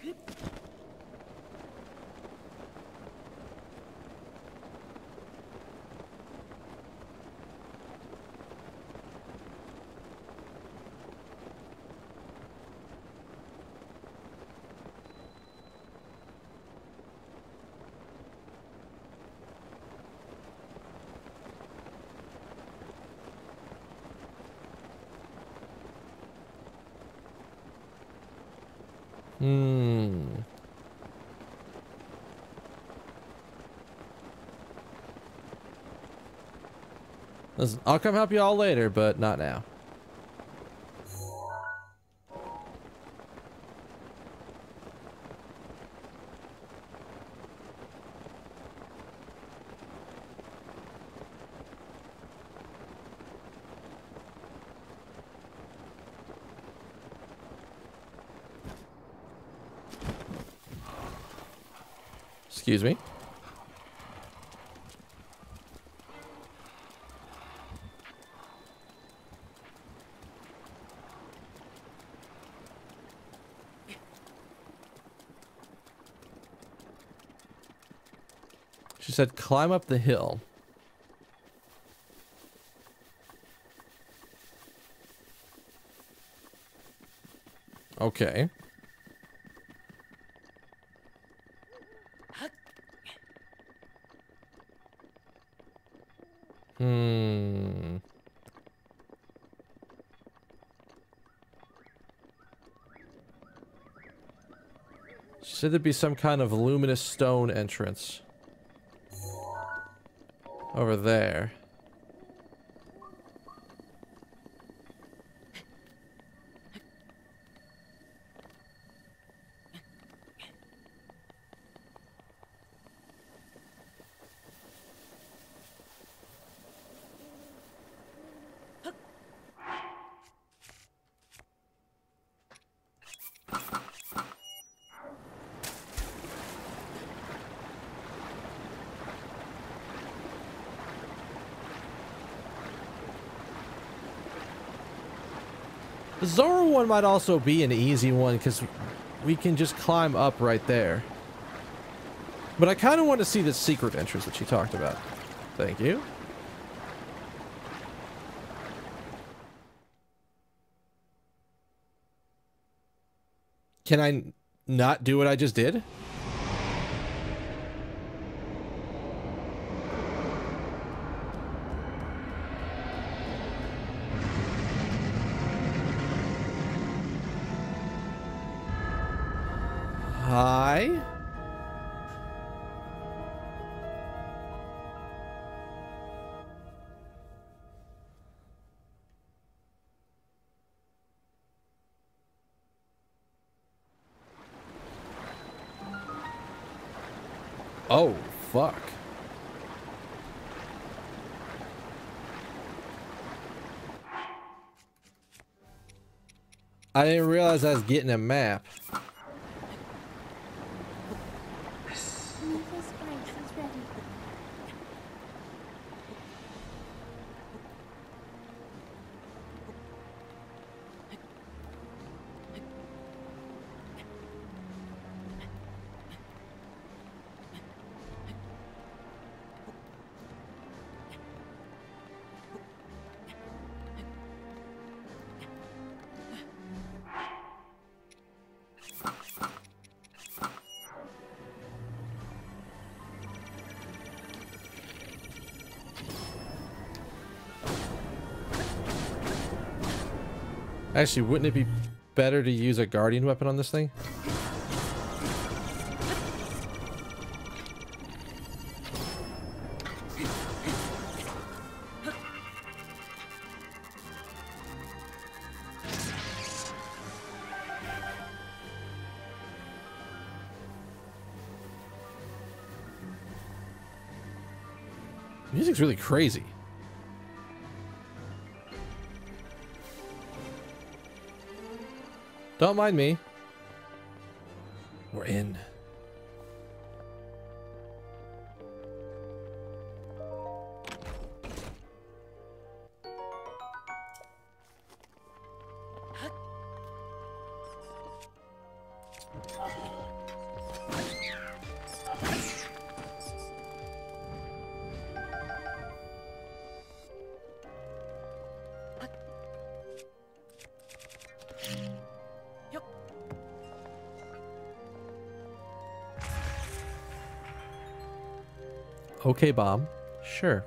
Listen, I'll come help you all later, but not now. Excuse me. She said, climb up the hill. Okay. She said there'd be some kind of luminous stone entrance. Over there. The Zora one might also be an easy one because we can just climb up right there. But I kind of want to see the secret entrance that she talked about. Thank you. Can I not do what I just did? Hi. Oh, fuck. I didn't realize I was getting a map. Actually, wouldn't it be better to use a guardian weapon on this thing? Music's really crazy. Don't mind me. We're in. Okay, bomb. Sure.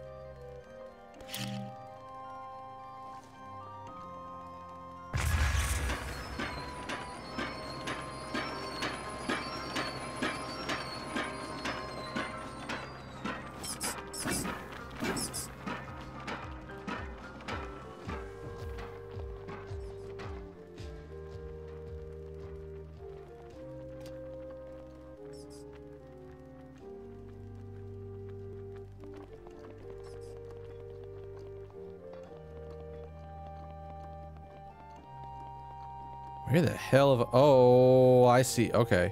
Where the hell of... Oh, I see. Okay.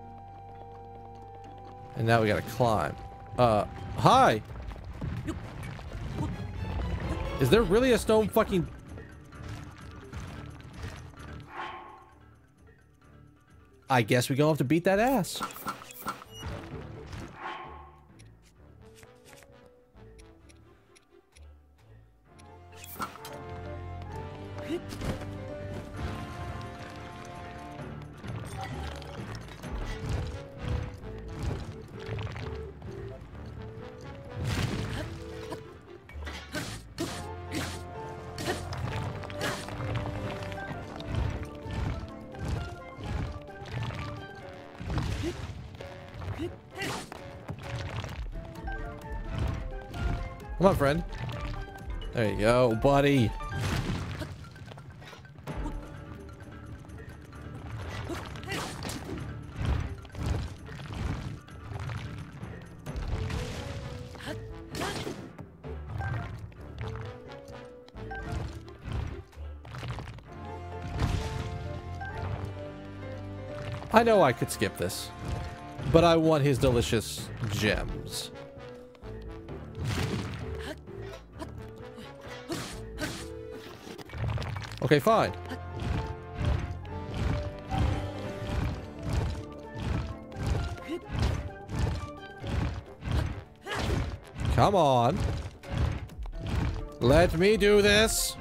And now we gotta climb. Hi! Is there really a stone fucking... I guess we gonna have to beat that ass. Come on, friend. There you go, buddy. I know I could skip this, but I want his delicious gems. Okay, fine. Come on. Let me do this.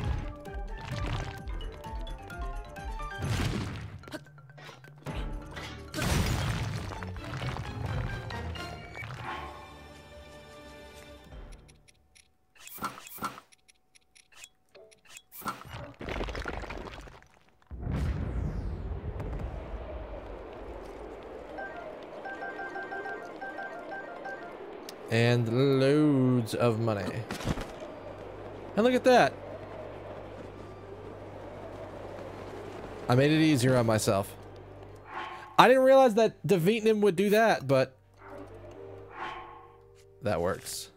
And loads of money. And look at that. I made it easier on myself. I didn't realize that defeating him would do that, but that works.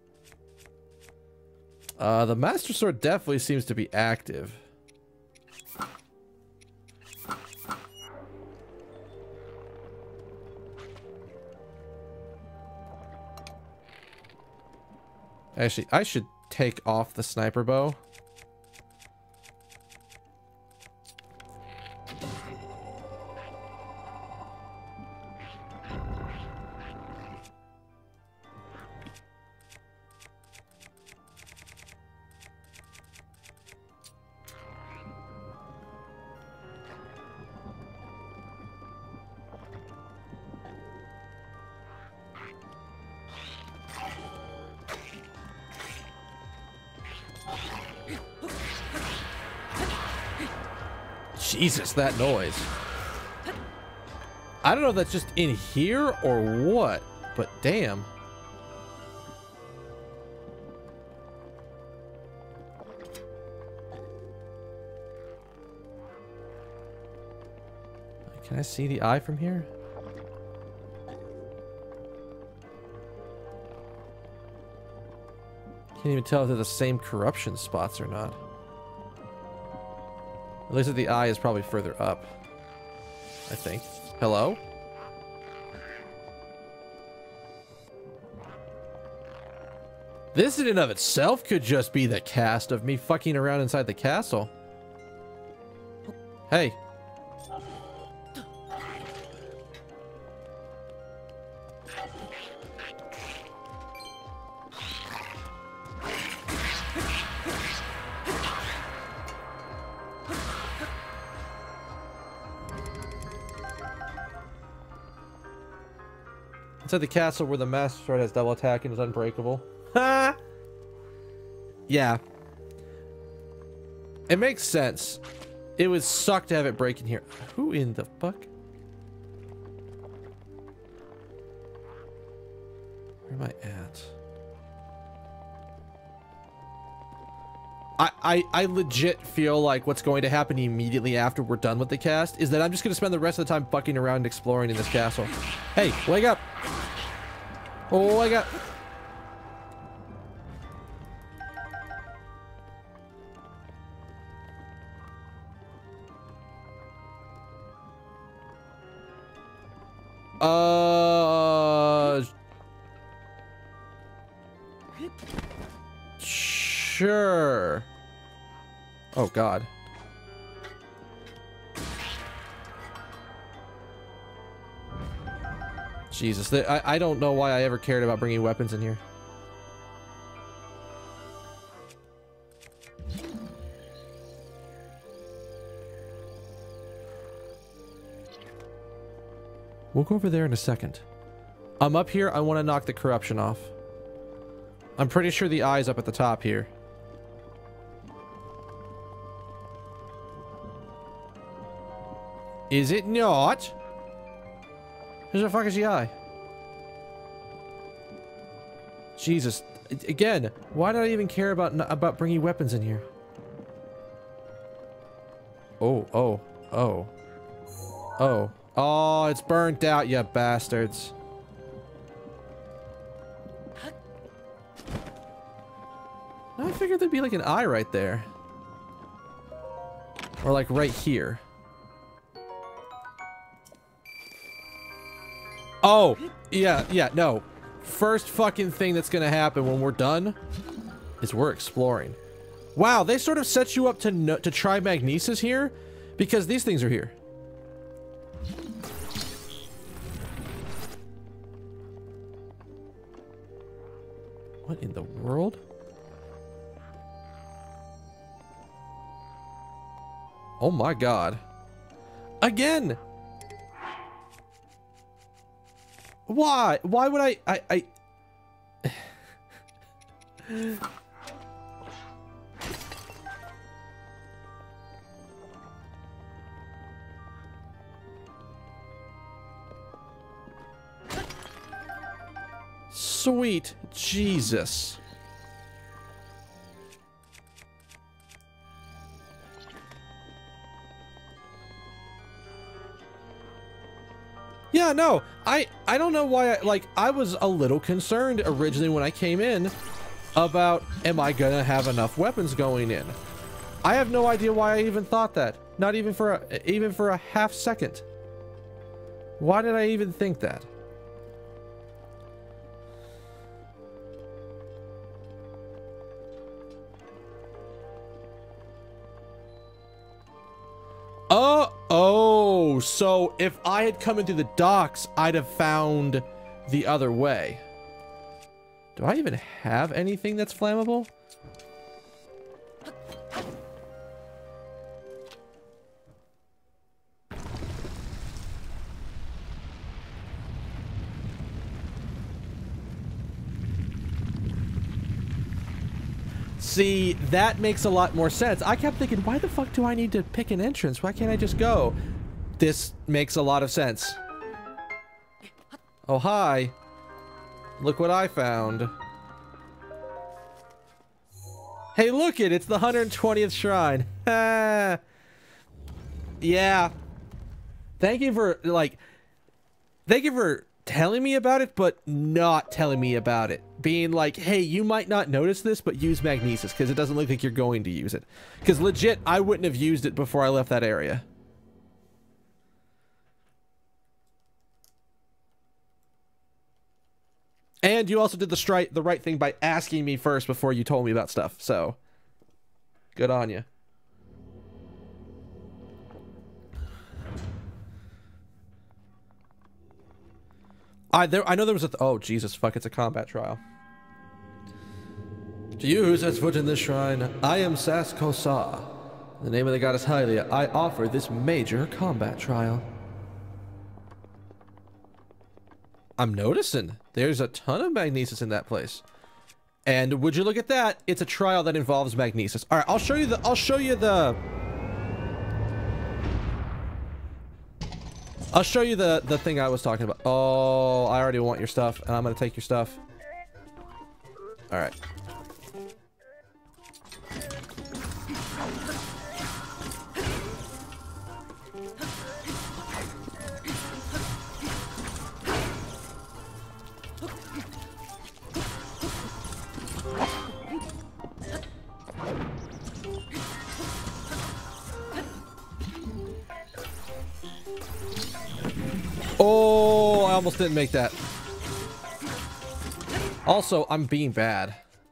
The Master Sword definitely seems to be active. Actually, I should take off the sniper bow. Jesus, that noise. I don't know if that's just in here or what, but damn. Can I see the eye from here? Can't even tell if they're the same corruption spots or not. At least the eye is probably further up, I think. Hello? This in and of itself could just be the cast of me fucking around inside the castle. Hey. Inside the castle where the Master Sword has double attack and is unbreakable. Ha! Yeah. It makes sense. It would suck to have it break in here. Who in the fuck? Where am I at? I legit feel like what's going to happen immediately after we're done with the cast is that I'm just going to spend the rest of the time fucking around and exploring in this castle. Hey, wake up. Oh, wake up. Sure. Oh God. Jesus, I don't know why I ever cared about bringing weapons in here. We'll go over there in a second. I'm up here. I want to knock the corruption off. I'm pretty sure the eye's up at the top here. Is it not? Who the fuck is the eye? Jesus. Again, why did I even care about bringing weapons in here? Oh. Oh, it's burnt out, you bastards. I figured there'd be like an eye right there. Or like right here. Oh, yeah, no. First fucking thing that's gonna happen when we're done is we're exploring. Wow, they sort of set you up to try magnesis here because these things are here. What in the world? Oh my God. Again! Why? Why would I Sweet Jesus. Yeah, no, I don't know why I was a little concerned originally when I came in about am I gonna have enough weapons going in. I have no idea why I even thought that. Not even for a half second. Why did I even think that? Oh, so if I had come into the docks, I'd have found the other way. Do I even have anything that's flammable? See, that makes a lot more sense. I kept thinking, why the fuck do I need to pick an entrance? Why can't I just go? This makes a lot of sense. Oh, hi. Look what I found. Hey, look it! It's the 120th shrine. Yeah. Thank you for, thank you for telling me about it, but not telling me about it. Being like, hey, you might not notice this, but use magnesis, because it doesn't look like you're going to use it. Because legit, I wouldn't have used it before I left that area. And you also did the right thing by asking me first before you told me about stuff, so good on you. I know there was a oh Jesus fuck, it's a combat trial. To you who sets foot in this shrine, I am Saskosar. In the name of the goddess Hylia, I offer this major combat trial. I'm noticing there's a ton of magnesis in that place. And would you look at that? It's a trial that involves magnesis. All right, I'll show you the thing I was talking about. Oh, I already want your stuff, and I'm gonna take your stuff. All right. Oh, I almost didn't make that. Also, I'm being bad.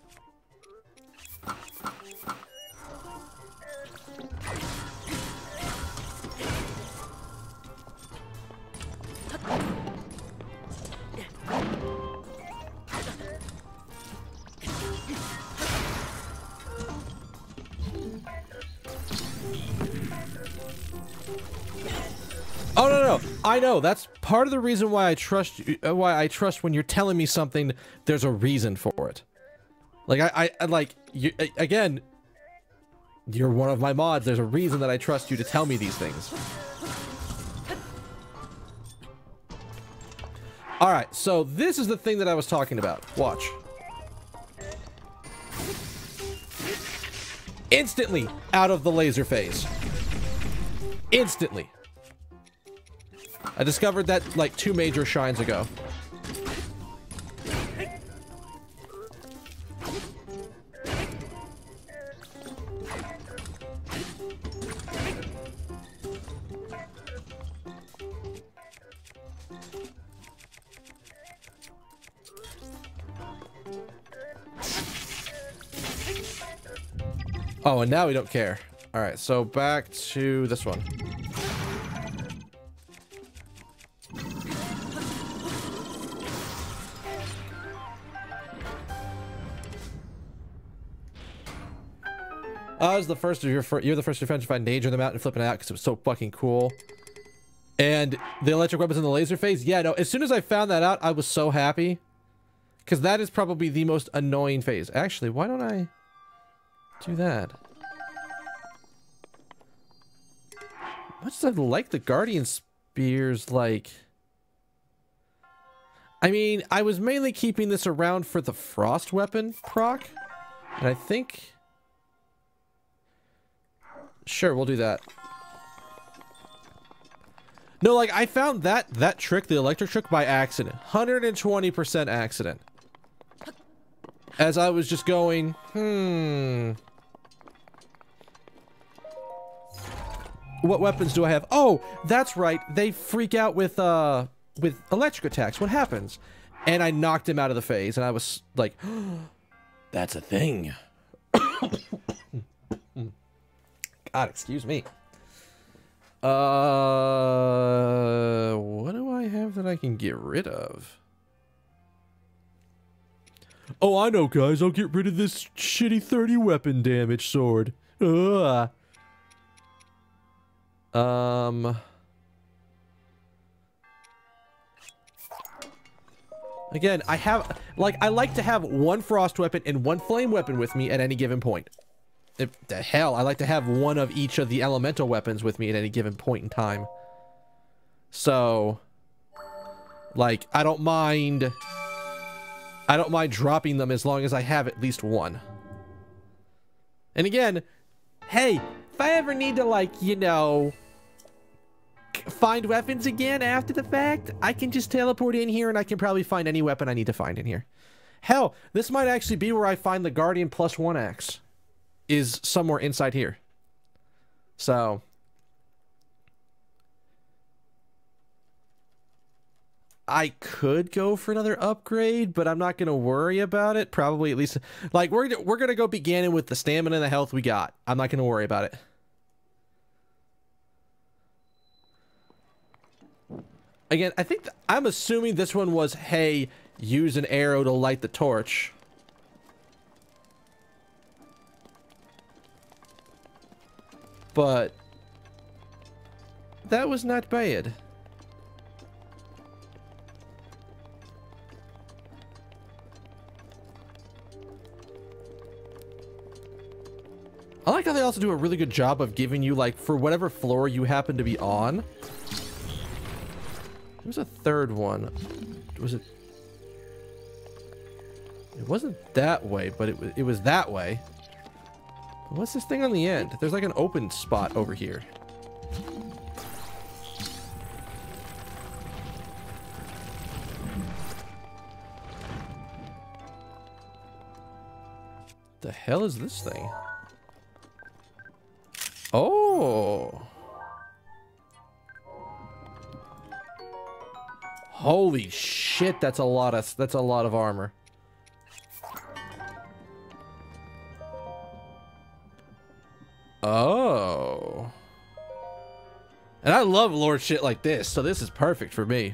Oh, no. I know. That's part of the reason why I trust you, why I trust when you're telling me something, there's a reason for it. Like, I like, you, again, you're one of my mods. There's a reason that I trust you to tell me these things. All right, so this is the thing that I was talking about. Watch. Instantly out of the laser phase. Instantly. I discovered that like 2 major shines ago. Oh, and now we don't care. All right, so back to this one. I was the first of you're the first defense to find danger in the mountain, flipping out because it was so fucking cool. And the electric weapons in the laser phase, yeah, no. As soon as I found that out, I was so happy, because that is probably the most annoying phase. Actually, why don't I do that? Much as I like the Guardian Spears, like, I mean, I was mainly keeping this around for the Frost weapon proc, and I think. Sure, we'll do that. No, like, I found that trick, the electric trick, by accident. 120% accident. As I was just going, what weapons do I have? Oh, that's right. They freak out with electric attacks. What happens? And I knocked him out of the phase, and I was like, that's a thing. God, excuse me. What do I have that I can get rid of? Oh, I know, guys. I'll get rid of this shitty 30 weapon damage sword. Ugh. Again, I have, like, I like to have one frost weapon and one flame weapon with me at any given point. The hell, I like to have one of each of the elemental weapons with me at any given point in time. So, like, I don't mind dropping them as long as I have at least one. And again, hey, if I ever need to, like, you know, find weapons again after the fact, I can just teleport in here and I can probably find any weapon I need to find in here. Hell, this might actually be where I find the Guardian +1 axe. Is somewhere inside here. So I could go for another upgrade, but I'm not gonna worry about it. Probably, at least, like, we're gonna go beginning with the stamina and the health we got. I'm not gonna worry about it. Again, I think I'm assuming this one was, hey, use an arrow to light the torch. But that was not bad. I like how they also do a really good job of giving you, like, for whatever floor you happen to be on. There's a third one. Was it? It wasn't that way, but it was that way. What's this thing on the end? There's like an open spot over here. The hell is this thing? Oh. Holy shit, that's a lot of armor. Oh. And I love lore shit like this, so this is perfect for me.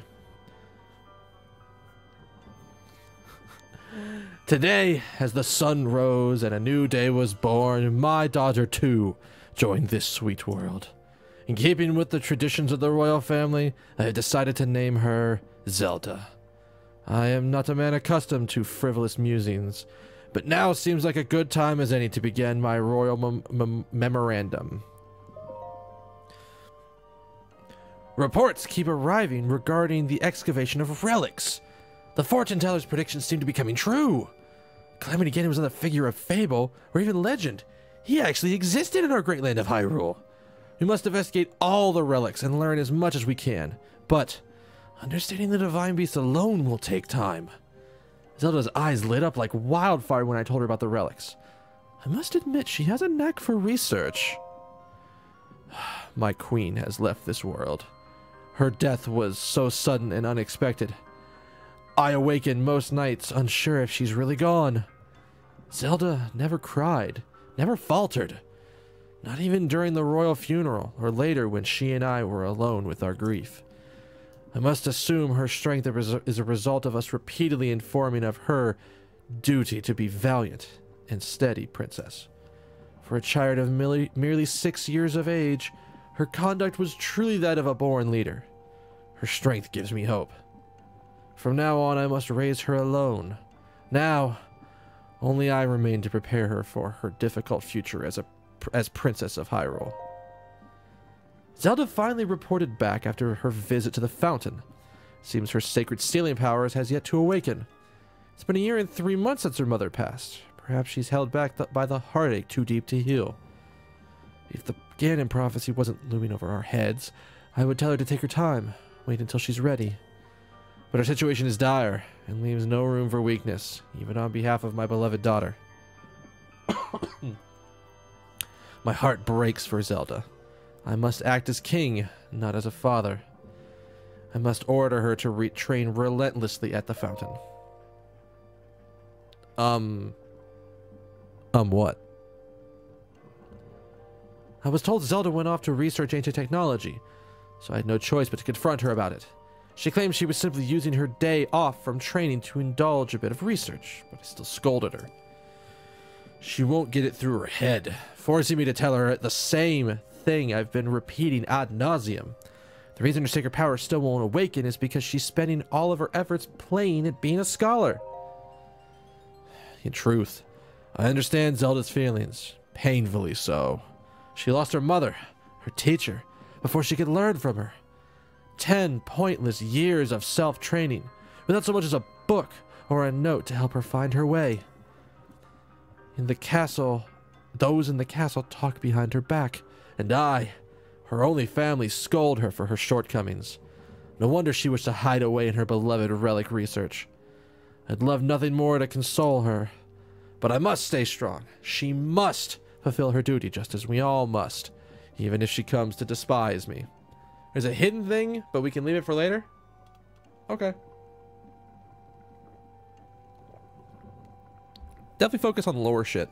Today, as the sun rose and a new day was born, my daughter too joined this sweet world. In keeping with the traditions of the royal family, I have decided to name her Zelda. I am not a man accustomed to frivolous musings, but now seems like a good time as any to begin my royal memorandum. Reports keep arriving regarding the excavation of relics. The fortune teller's predictions seem to be coming true. Calamity Ganon was not a figure of fable or even legend. He actually existed in our great land of Hyrule. We must investigate all the relics and learn as much as we can, but understanding the divine beast alone will take time. Zelda's eyes lit up like wildfire when I told her about the relics. I must admit, she has a knack for research. My queen has left this world. Her death was so sudden and unexpected. I awaken most nights unsure if she's really gone. Zelda never cried, never faltered. Not even during the royal funeral or later when she and I were alone with our grief. I must assume her strength is a result of us repeatedly informing of her duty to be valiant and steady, princess. For a child of merely 6 years of age, her conduct was truly that of a born leader. Her strength gives me hope. From now on, I must raise her alone. Now, only I remain to prepare her for her difficult future as Princess of Hyrule. Zelda finally reported back after her visit to the fountain. Seems her sacred sealing powers has yet to awaken. It's been 1 year and 3 months since her mother passed. Perhaps she's held back by the heartache too deep to heal. If the Ganon prophecy wasn't looming over our heads, I would tell her to take her time, wait until she's ready. But her situation is dire, and leaves no room for weakness, even on behalf of my beloved daughter. My heart breaks for Zelda. I must act as king, not as a father. I must order her to train relentlessly at the fountain. What? I was told Zelda went off to research ancient technology, so I had no choice but to confront her about it. She claimed she was simply using her day off from training to indulge a bit of research, but I still scolded her. She won't get it through her head, forcing me to tell her the same thing I've been repeating ad nauseum. The reason her sacred power still won't awaken is because she's spending all of her efforts playing at being a scholar. In truth, I understand Zelda's feelings, painfully so. She lost her mother, her teacher, before she could learn from her. 10 pointless years of self-training, without so much as a book or a note to help her find her way. In the castle, those in the castle talk behind her back, and I, her only family, scold her for her shortcomings. No wonder she wished to hide away in her beloved relic research. I'd love nothing more to console her, but I must stay strong. She must fulfill her duty just as we all must, even if she comes to despise me. There's a hidden thing, but we can leave it for later? Okay. Definitely focus on lower shit.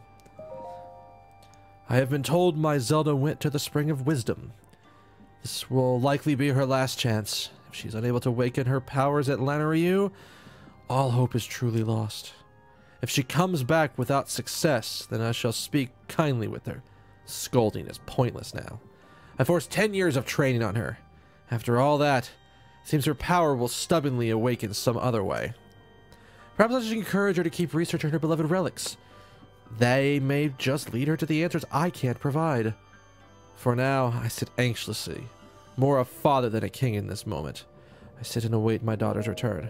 I have been told my Zelda went to the Spring of Wisdom. This will likely be her last chance. If she's unable to awaken her powers at Lanayru, all hope is truly lost. If she comes back without success, then I shall speak kindly with her. Scolding is pointless now. I forced 10 years of training on her. After all that, it seems her power will stubbornly awaken some other way. Perhaps I should encourage her to keep researching her beloved relics. They may just lead her to the answers I can't provide. For now, I sit anxiously, more a father than a king in this moment. I sit and await my daughter's return.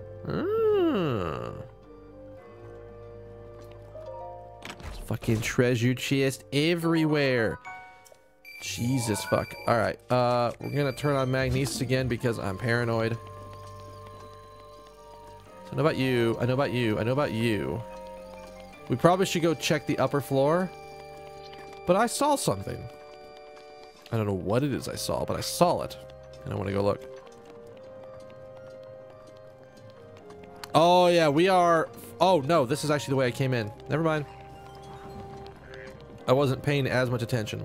Fucking treasure chest everywhere. Jesus fuck. Alright, we're gonna turn on Magnesis again because I'm paranoid. So I know about you, I know about you, I know about you. We probably should go check the upper floor. But I saw something. I don't know what it is I saw, but I saw it. And I want to go look. Oh yeah, we are... Oh no, this is actually the way I came in. Never mind. I wasn't paying as much attention.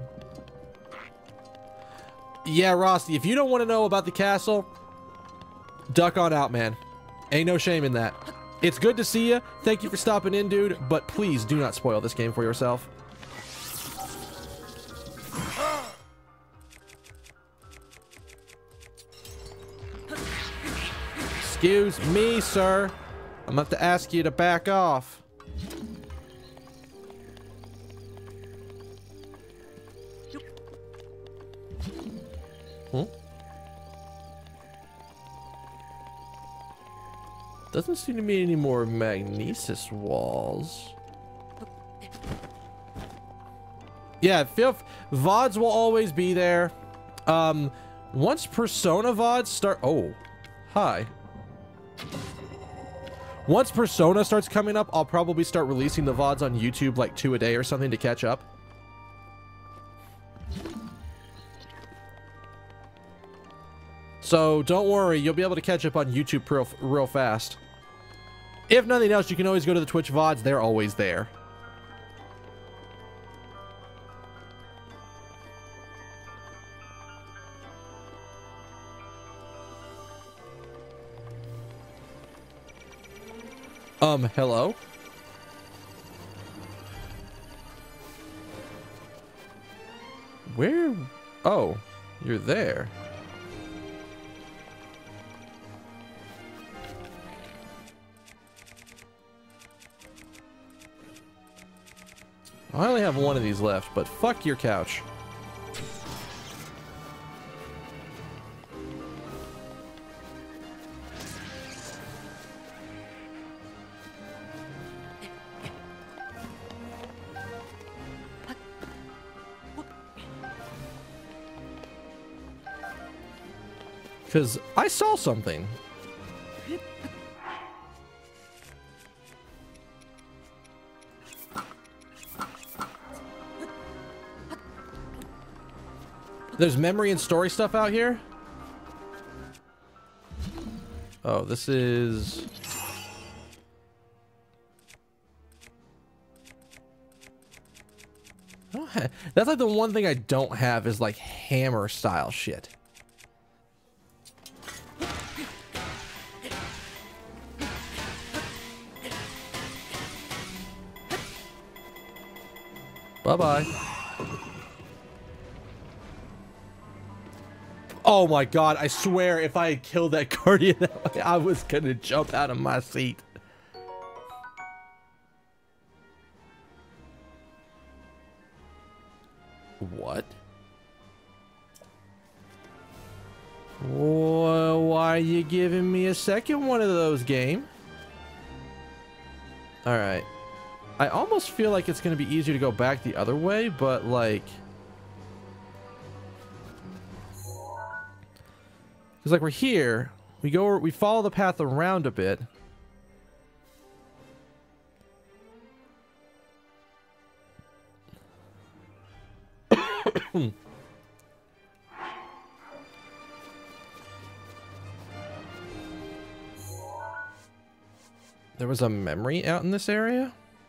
Yeah, Rosty, if you don't want to know about the castle, duck on out, man. Ain't no shame in that. It's good to see you. Thank you for stopping in, dude. But please do not spoil this game for yourself. Excuse me, sir. I'm gonna have to ask you to back off. Doesn't seem to be any more Magnesis walls. Yeah, VODs will always be there. Once Persona VODs start... Oh, hi. Once Persona starts coming up, I'll probably start releasing the VODs on YouTube like 2 a day or something to catch up. So don't worry, you'll be able to catch up on YouTube real fast. If nothing else, you can always go to the Twitch VODs. They're always there. Hello? Where? Oh, you're there. I only have one of these left, but fuck your couch. Because I saw something. There's memory and story stuff out here? Oh, this is... That's like the one thing I don't have is like hammer style shit. Bye-bye. Oh my god, I swear if I had killed that guardian that way, I was gonna jump out of my seat. What? Well, why are you giving me a second one of those, game? Alright. I almost feel like it's gonna be easier to go back the other way, but like... Because like we're here, we follow the path around a bit. There was a memory out in this area?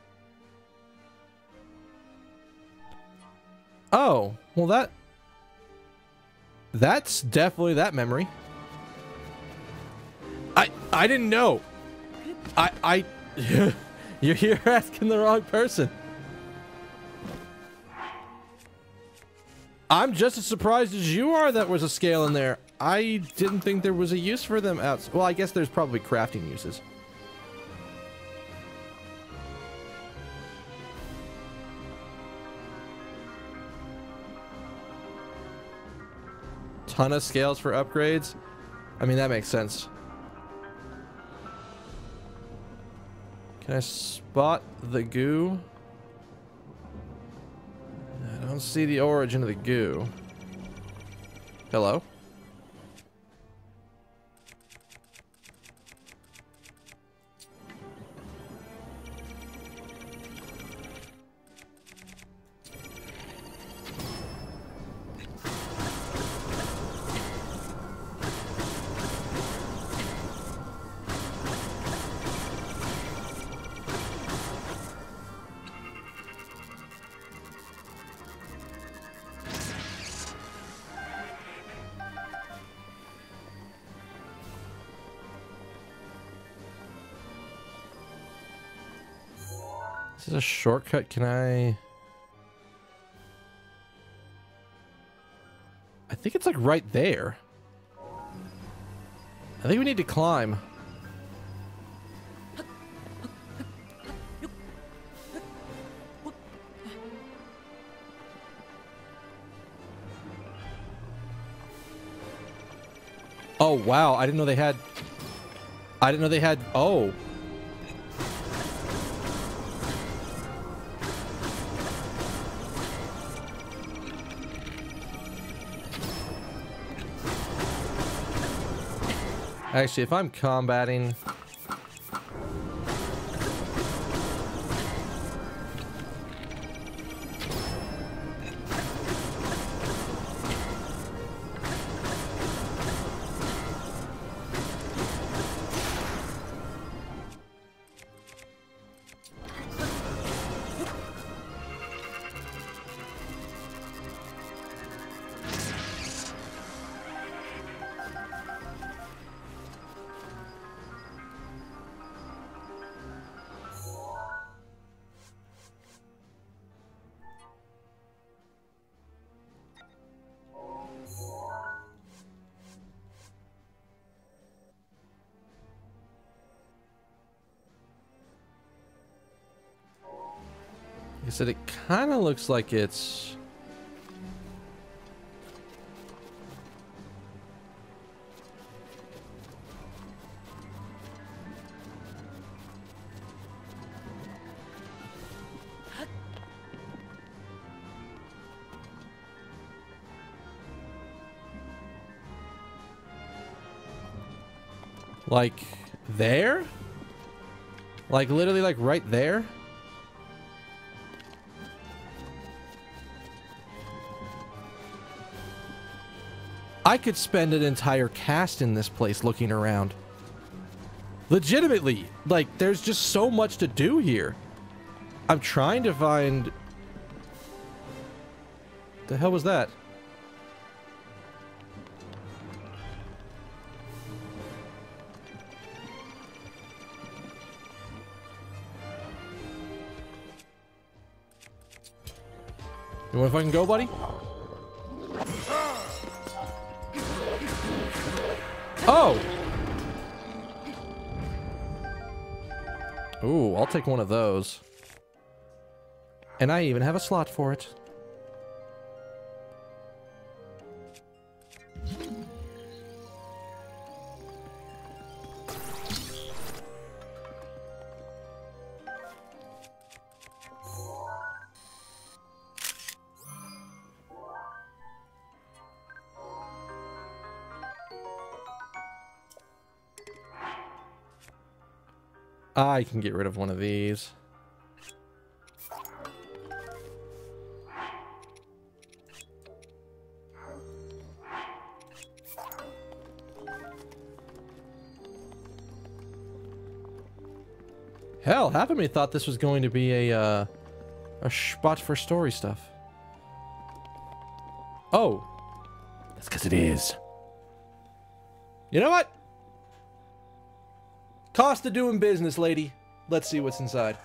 Oh, well that's definitely that memory. I didn't know. You're asking the wrong person. I'm just as surprised as you are that was a scale in there. I didn't think there was a use for them out. Well, I guess there's probably crafting uses. ton of scales for upgrades. I mean, that makes sense. Can I spot the goo? I don't see the origin of the goo. Hello? This is a shortcut. Can I think it's like right there. I think we need to climb. Oh, wow. I didn't know they had... Oh. Actually, if I'm combating... Like I said, it kind of looks like it's... like there? Like literally like right there? I could spend an entire cast in this place looking around. Legitimately, like, there's just so much to do here. I'm trying to find... The hell was that? You want to fucking go, buddy? Oh! Ooh, I'll take one of those. And I even have a slot for it. I can get rid of one of these. Hell, half of me thought this was going to be a spot for story stuff. Oh. That's because it is. You know what? Cost of doing business, lady. Let's see what's inside.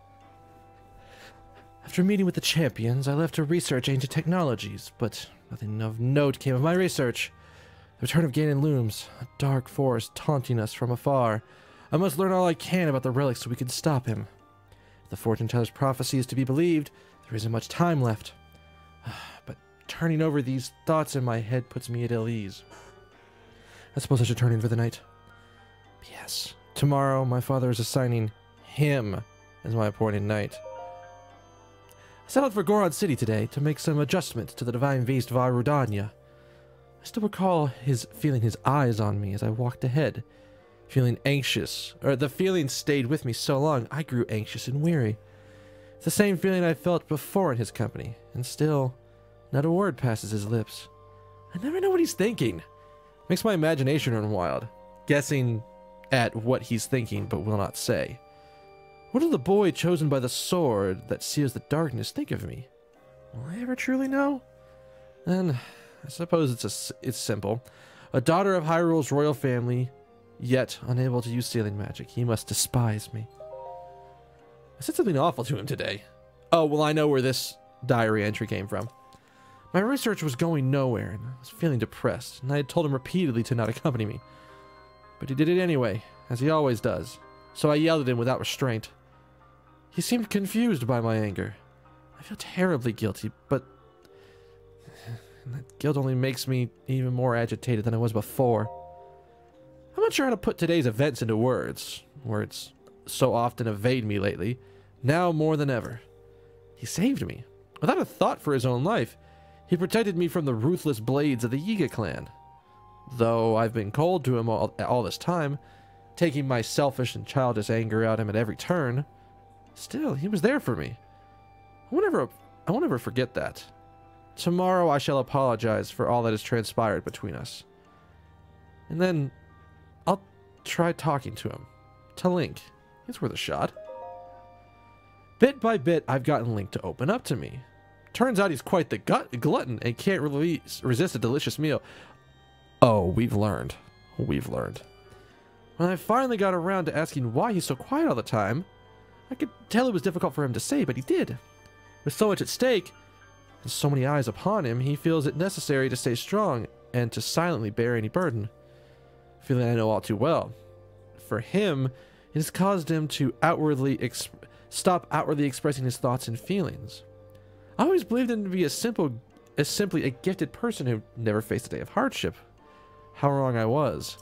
After meeting with the champions, I left to research ancient technologies, but nothing of note came of my research. The return of Ganon looms, a dark force taunting us from afar. I must learn all I can about the relics so we can stop him. If the fortune teller's prophecy is to be believed, there isn't much time left. But turning over these thoughts in my head puts me at ill ease. I suppose I should turn in for the night. Yes. Tomorrow, my father is assigning him as my appointed knight. I set out for Goron City today to make some adjustments to the Divine Beast Vah Rudania. I still recall feeling his eyes on me as I walked ahead, feeling anxious, or the feeling stayed with me so long I grew anxious and weary. It's the same feeling I felt before in his company, and still, not a word passes his lips. I never know what he's thinking. Makes my imagination run wild, guessing at what he's thinking but will not say. What will the boy chosen by the sword that seals the darkness think of me? Will I ever truly know? Then, I suppose it's simple. A daughter of Hyrule's royal family, yet unable to use sealing magic. He must despise me. I said something awful to him today. Oh, well, I know where this diary entry came from. My research was going nowhere, and I was feeling depressed, and I had told him repeatedly to not accompany me. But he did it anyway, as he always does, so I yelled at him without restraint. He seemed confused by my anger. I feel terribly guilty, but that guilt only makes me even more agitated than I was before. I'm not sure how to put today's events into words. Words so often evade me lately, now more than ever. He saved me. Without a thought for his own life, he protected me from the ruthless blades of the Yiga clan. Though I've been cold to him all this time, taking my selfish and childish anger out of him at every turn, still, he was there for me. I won't ever forget that. Tomorrow I shall apologize for all that has transpired between us. And then I'll try talking to him. To Link. It's worth a shot. Bit by bit, I've gotten Link to open up to me. Turns out he's quite the glutton and can't really resist a delicious meal. Oh, we've learned. We've learned. When I finally got around to asking why he's so quiet all the time, I could tell it was difficult for him to say, but he did. With so much at stake, and so many eyes upon him, he feels it necessary to stay strong and to silently bear any burden. Feeling I know all too well. For him, it has caused him to stop outwardly expressing his thoughts and feelings. I always believed him to be as simply a gifted person who never faced a day of hardship. How wrong I was.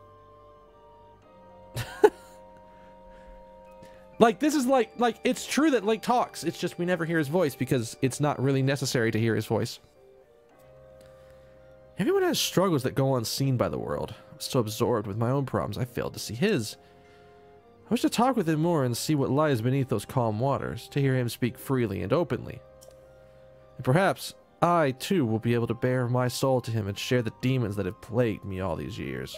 Like, this is like, it's true that Link talks. It's just we never hear his voice because it's not really necessary to hear his voice. Everyone has struggles that go unseen by the world. I was so absorbed with my own problems, I failed to see his. I wish to talk with him more and see what lies beneath those calm waters, to hear him speak freely and openly. And perhaps I, too, will be able to bare my soul to him and share the demons that have plagued me all these years.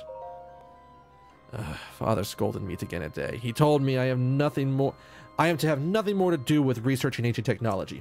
Father scolded me again today. He told me I am to have nothing more to do with researching ancient technology.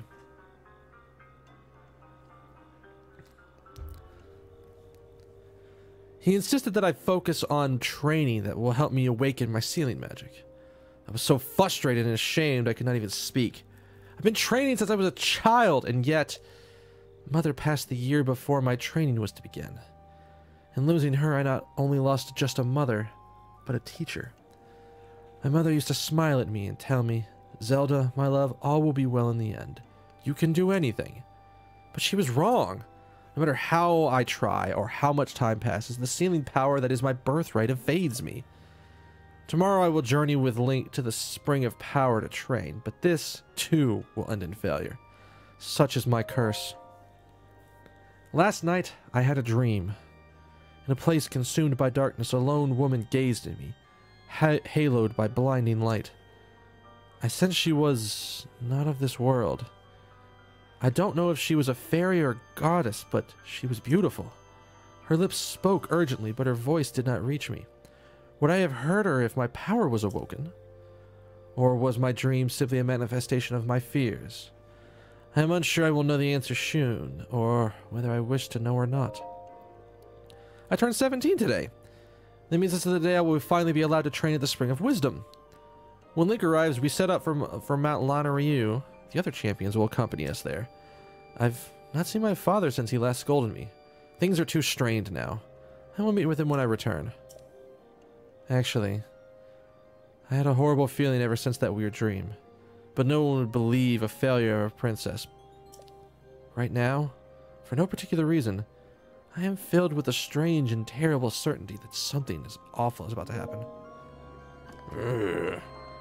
He insisted that I focus on training that will help me awaken my sealing magic. I was so frustrated and ashamed I could not even speak. I've been training since I was a child, and yet Mother passed the year before my training was to begin. In losing her, I not only lost just a mother, but a teacher. My mother used to smile at me and tell me, "Zelda, my love, all will be well in the end. You can do anything." But she was wrong. No matter how I try or how much time passes, the sealing power that is my birthright evades me. Tomorrow I will journey with Link to the Spring of Power to train, but this, too, will end in failure. Such is my curse. Last night, I had a dream. In a place consumed by darkness, a lone woman gazed at me, haloed by blinding light. I sensed she was not of this world. I don't know if she was a fairy or a goddess, but she was beautiful. Her lips spoke urgently, but her voice did not reach me. Would I have heard her if my power was awoken? Or was my dream simply a manifestation of my fears? I am unsure I will know the answer soon, or whether I wish to know or not. I turned 17 today. That means this is the day I will finally be allowed to train at the Spring of Wisdom. When Link arrives, we set up for Mount Lanayru. The other champions will accompany us there. I've not seen my father since he last scolded me. Things are too strained now. I will meet with him when I return. Actually, I had a horrible feeling ever since that weird dream. But no one would believe a failure of a princess. Right now, For no particular reason, I am filled with a strange and terrible certainty that something is awful is about to happen. Ugh.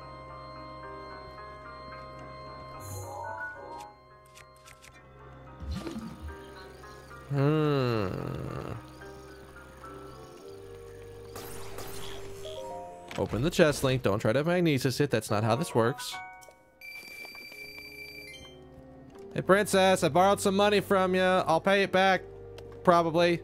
Open the chest link. Don't try to magnesis it. That's not how this works. Hey, princess, I borrowed some money from you. I'll pay it back. Probably.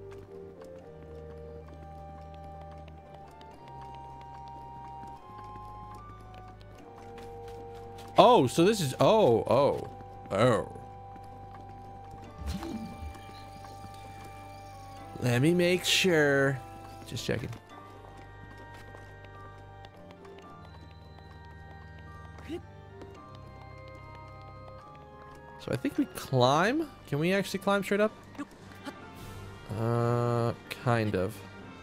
Oh, so this is... Oh. Let me make sure. Just checking. So I think we climb. Can we actually climb straight up? Kind of.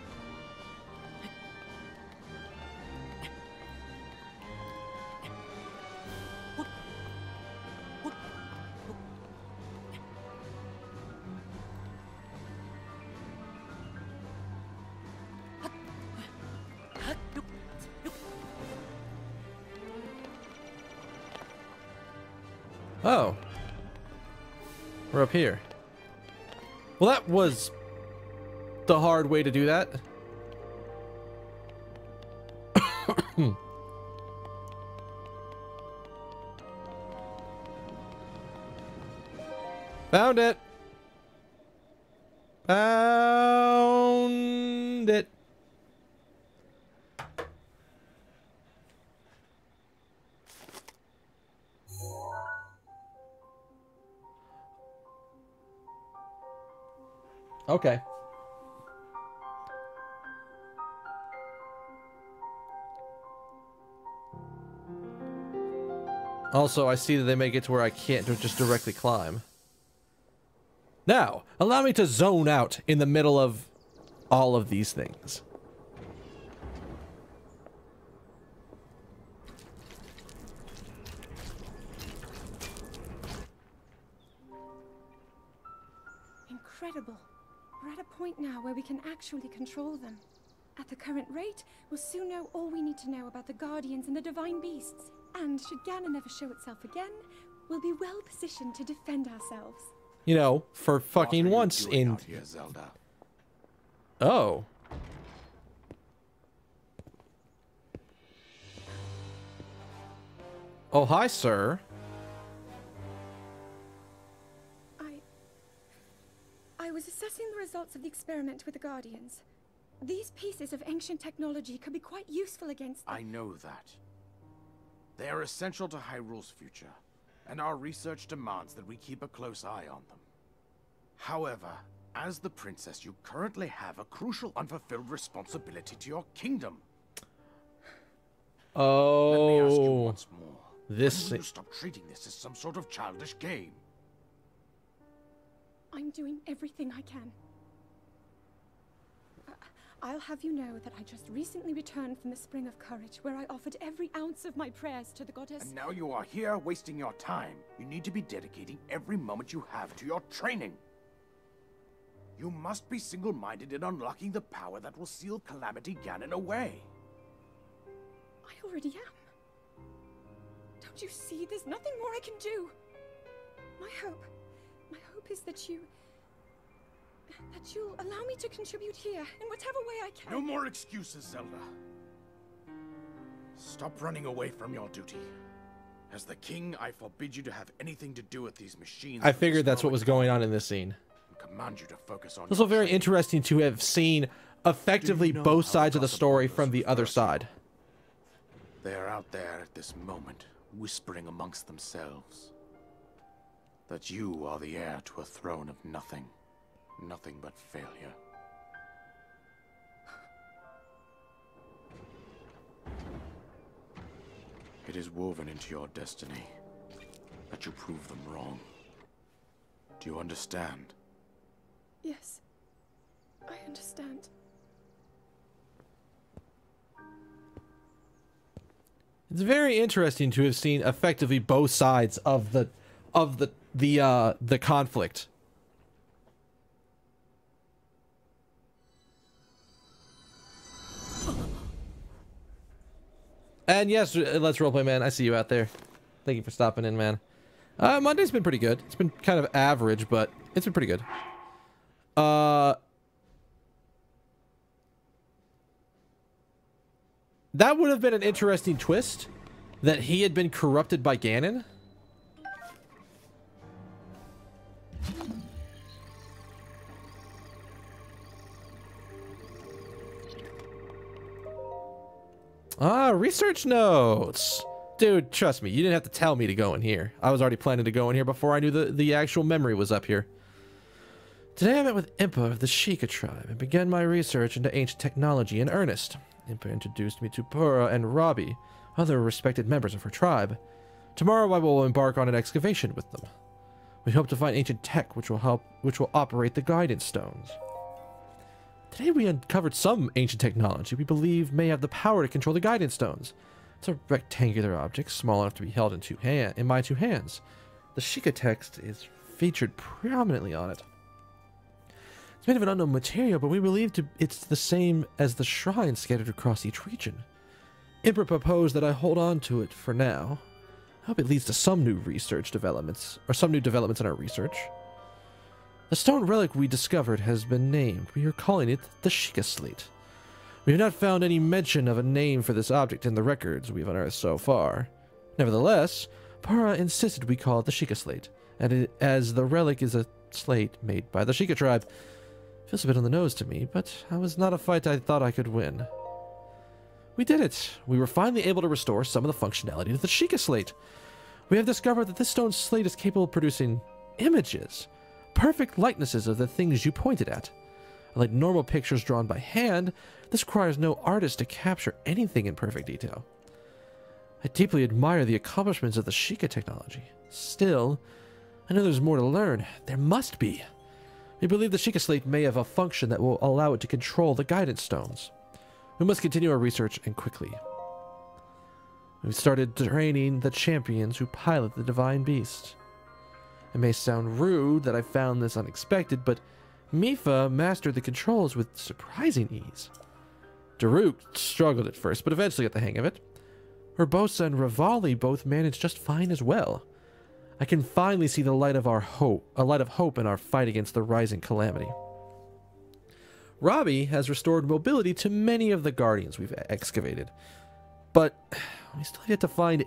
Oh. We're up here. Well, that was the hard way to do that. Found it. Found it. Okay. Also, I see that they make it to where I can't just directly climb. Now, allow me to zone out in the middle of all of these things. Incredible. We're at a point now where we can actually control them. At the current rate, we'll soon know all we need to know about the Guardians and the Divine Beasts. And should Ganon ever show itself again, we'll be well positioned to defend ourselves. You know, for fucking once in... Here, Zelda? Oh. Oh, hi, sir. I was assessing the results of the experiment with the Guardians. These pieces of ancient technology could be quite useful against them. I know that. They are essential to Hyrule's future, and our research demands that we keep a close eye on them. However, as the princess, you currently have a crucial unfulfilled responsibility to your kingdom. Oh. Let me ask you once more. This... When will you stop treating this as some sort of childish game? I'm doing everything I can. I'll have you know that I just recently returned from the Spring of Courage, where I offered every ounce of my prayers to the goddess. And now you are here wasting your time. You need to be dedicating every moment you have to your training. You must be single-minded in unlocking the power that will seal Calamity Ganon away. I already am. Don't you see? There's nothing more I can do. My hope is that you'll allow me to contribute here in whatever way I can. No more excuses, Zelda. Stop running away from your duty. As the king, I forbid you to have anything to do with these machines. I figured that's what was going on in this scene. And command you to focus on. It's also very interesting to have seen effectively both sides of the story from the other side. They are out there at this moment, whispering amongst themselves that you are the heir to a throne of nothing. Nothing but failure. It is woven into your destiny that you prove them wrong. Do you understand? Yes, I understand. It's very interesting to have seen effectively both sides of the conflict. And yes, let's roleplay, man. I see you out there. Thank you for stopping in, man. Monday's been pretty good. It's been kind of average, but it's been pretty good. That would have been an interesting twist, that he had been corrupted by Ganon. Research notes. Dude, trust me, you didn't have to tell me to go in here. I was already planning to go in here before I knew the actual memory was up here. Today I met with Impa of the Sheikah tribe and began my research into ancient technology in earnest. Impa introduced me to Purah and Robbie, other respected members of her tribe. Tomorrow I will embark on an excavation with them. We hope to find ancient tech which will operate the guidance stones. Today we uncovered some ancient technology we believe may have the power to control the guidance stones. It's a rectangular object small enough to be held in my two hands. The Sheikah text is featured prominently on it. It's made of an unknown material, but we believe it's the same as the shrines scattered across each region. Impa proposed that I hold on to it for now. I hope it leads to some new developments in our research. The stone relic we discovered has been named. We are calling it the Sheikah Slate. We have not found any mention of a name for this object in the records we've unearthed so far. Nevertheless, Purah insisted we call it the Sheikah Slate, as the relic is a slate made by the Sheikah tribe. Feels a bit on the nose to me, but it was not a fight I thought I could win. We did it. We were finally able to restore some of the functionality of the Sheikah Slate. We have discovered that this stone slate is capable of producing images, perfect likenesses of the things you pointed at. Unlike normal pictures drawn by hand, this requires no artist to capture anything in perfect detail. I deeply admire the accomplishments of the Sheikah technology. Still, I know there's more to learn. There must be. We believe the Sheikah Slate may have a function that will allow it to control the guidance stones. We must continue our research, and quickly. We've started training the champions who pilot the Divine Beast. It may sound rude that I found this unexpected, but Mipha mastered the controls with surprising ease. Daruk struggled at first, but eventually got the hang of it. Urbosa and Revali both managed just fine as well. I can finally see the light of hope in our fight against the rising calamity. Robbie has restored mobility to many of the guardians we've excavated, but we still have yet to find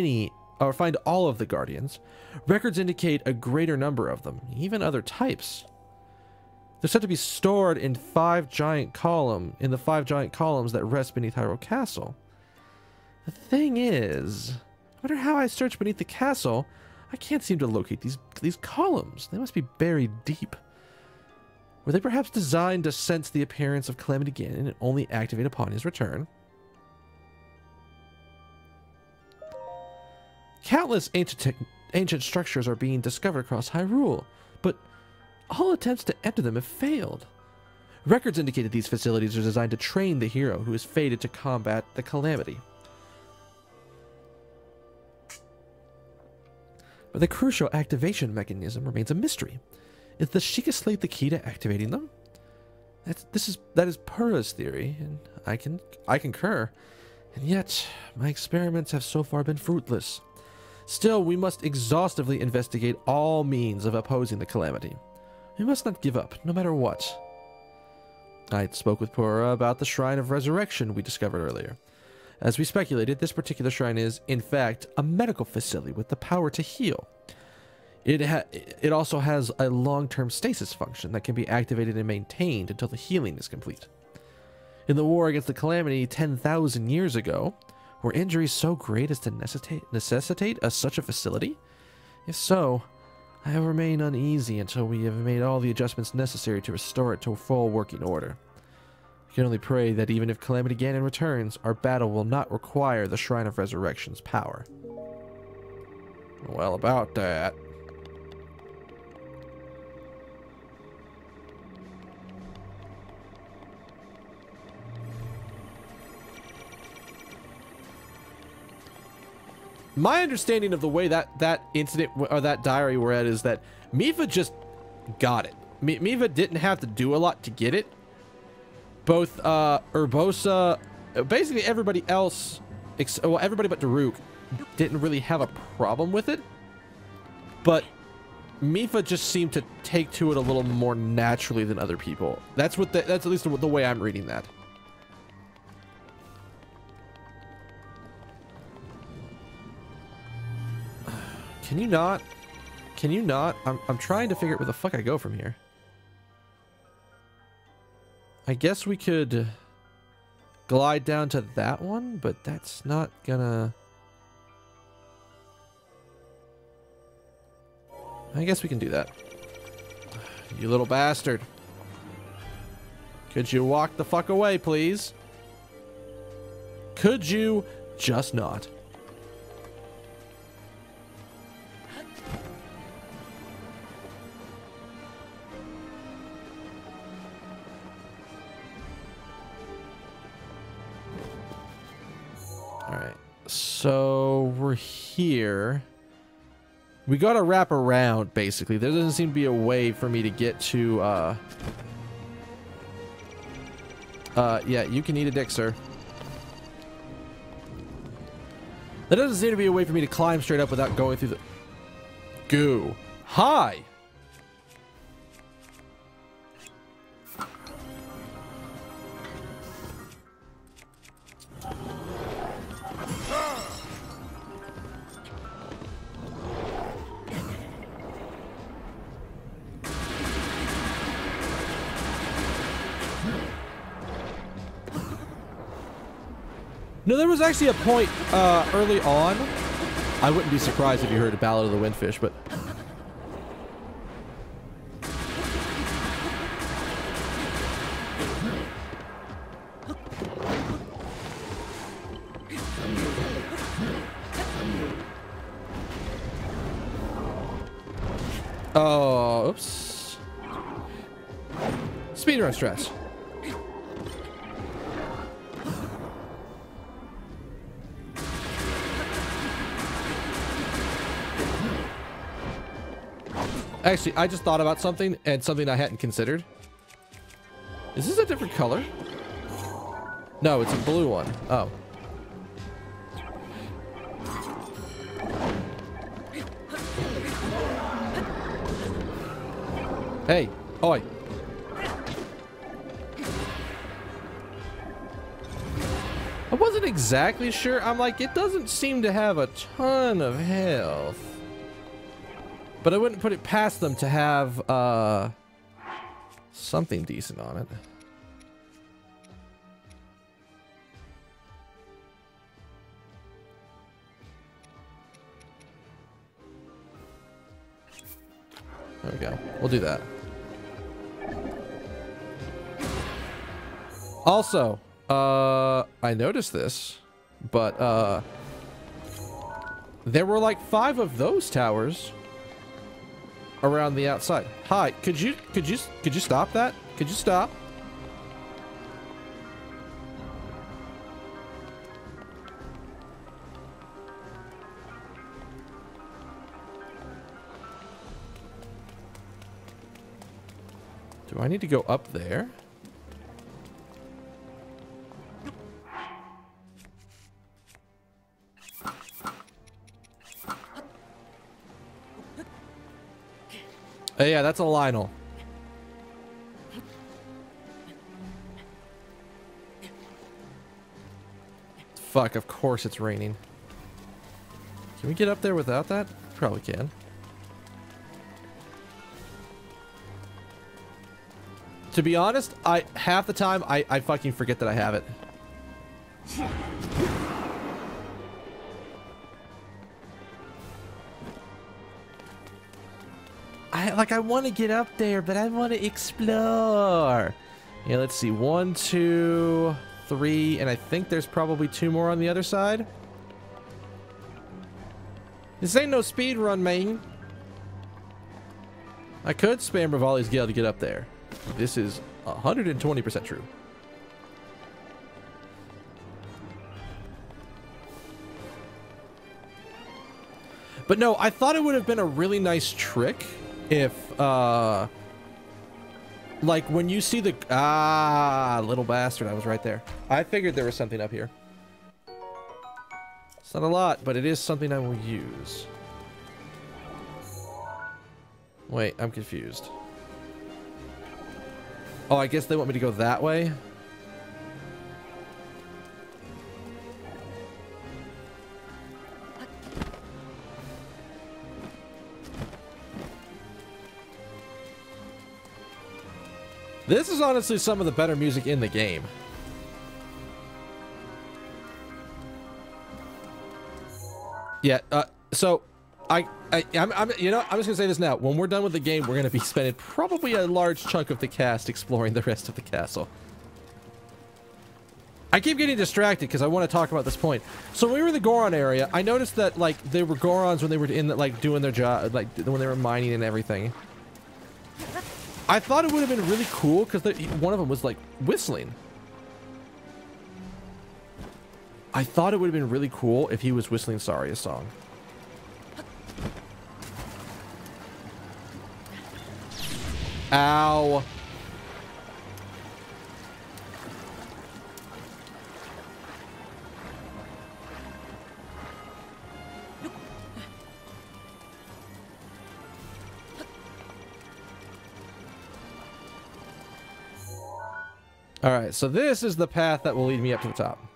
all of the guardians. Records indicate a greater number of them, even other types. They're said to be stored in the 5 giant columns that rest beneath Hyrule Castle. The thing is, no matter how I search beneath the castle, I can't seem to locate these columns. They must be buried deep. Were they perhaps designed to sense the appearance of Calamity Ganon and only activate upon his return? Countless ancient structures are being discovered across Hyrule, but all attempts to enter them have failed. Records indicate that these facilities are designed to train the hero who is fated to combat the calamity. But the crucial activation mechanism remains a mystery. Is the Sheikah Slate the key to activating them? That is Purah's theory, and I concur. And yet, my experiments have so far been fruitless. Still, we must exhaustively investigate all means of opposing the calamity. We must not give up, no matter what. I spoke with Purah about the Shrine of Resurrection we discovered earlier. As we speculated, this particular shrine is, in fact, a medical facility with the power to heal. It also has a long-term stasis function that can be activated and maintained until the healing is complete. In the war against the calamity 10,000 years ago, were injuries so great as to necessitate such a facility? If so, I will remain uneasy until we have made all the adjustments necessary to restore it to a full working order. I can only pray that even if Calamity Ganon returns, our battle will not require the Shrine of Resurrection's power. Well, about that. My understanding of the way that incident or that diary read is that Mipha just got it. Mipha didn't have to do a lot to get it. Both Urbosa, basically everybody else well, everybody but Daruk didn't really have a problem with it, but Mipha just seemed to take to it a little more naturally than other people. That's at least the way I'm reading that. Can you not? Can you not? I'm trying to figure out where the fuck I go from here. I guess we could glide down to that one, but that's not gonna... I guess we can do that. You little bastard. Could you walk the fuck away, please? Could you just not? Alright, so we're here. We gotta wrap around, basically. There doesn't seem to be a way for me to get to, yeah, you can eat a dick, sir. There doesn't seem to be a way for me to climb straight up without going through the... Goo. Hi! No, there was actually a point early on. I wouldn't be surprised if you heard a Ballad of the Windfish, but... Oh, oops. Speedrun stress. Actually, I just thought about something, and something I hadn't considered. Is this a different color? No, it's a blue one. Oh. Hey, oi. I wasn't exactly sure. I'm like, it doesn't seem to have a ton of health. But I wouldn't put it past them to have, something decent on it. There we go. We'll do that. Also, I noticed this, but, there were like 5 of those towers around the outside. Hi, could you stop that? Could you stop? Do I need to go up there? Oh, yeah, that's a Lionel. Fuck, of course it's raining. Can we get up there without that? Probably can. To be honest, half the time I fucking forget that I have it. I want to get up there, but I want to explore. Yeah, let's see. 1, 2, 3, and I think there's probably 2 more on the other side. This ain't no speed run, man. I could spam Revali's Gale to get up there. This is 120% true. But no, I thought it would have been a really nice trick if, like when you see the, little bastard, I was right there. I figured there was something up here. It's not a lot, but it is something I will use. Wait, I'm confused. Oh, I guess they want me to go that way? This is honestly some of the better music in the game. Yeah, so I'm you know, I'm just gonna say this now. When we're done with the game, we're gonna be spending probably a large chunk of the cast exploring the rest of the castle. I keep getting distracted because I want to talk about this point. So when we were in the Goron area, I noticed that like there were Gorons when they were in the, like doing their job, like when they were mining and everything. I thought it would have been really cool because one of them was like whistling. I thought it would have been really cool if he was whistling Saria's song. Ow. All right, so this is the path that will lead me up to the top.